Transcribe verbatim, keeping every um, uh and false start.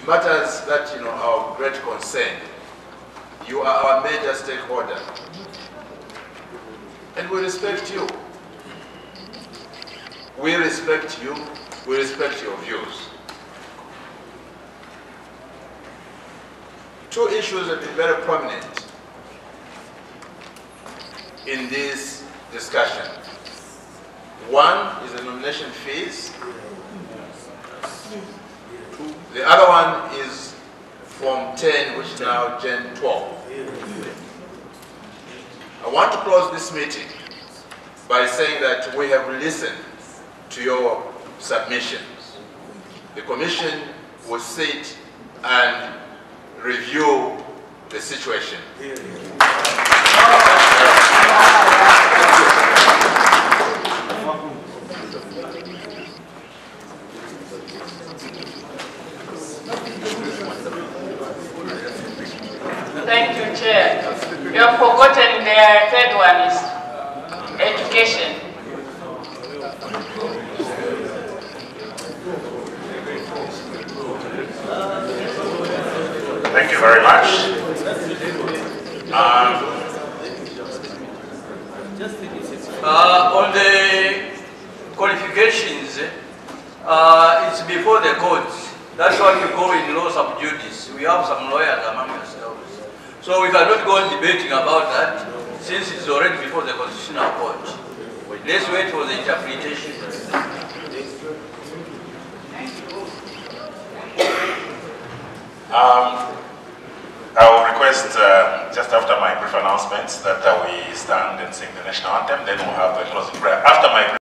matters that, you know, are of great concern. You are our major stakeholder. And we respect you. We respect you. We respect your views. Two issues have been very prominent in this discussion. One is the nomination fees. The other one is Form ten, which is now Gen twelve. I want to close this meeting by saying that we have listened to your submissions. The Commission will sit and review the situation. Thank you, Chair. You have forgotten the third one is education. Thank you very much. Um, uh, on the qualifications, uh, it's before the courts. That's what we call in law sub judice. We have some lawyers among ourselves. So we cannot go on debating about that since it's already before the Constitutional Court. Let's wait for the interpretation. um, I will request, uh, just after my brief announcements, that uh, we stand and sing the national anthem, then we'll have a closing prayer. After my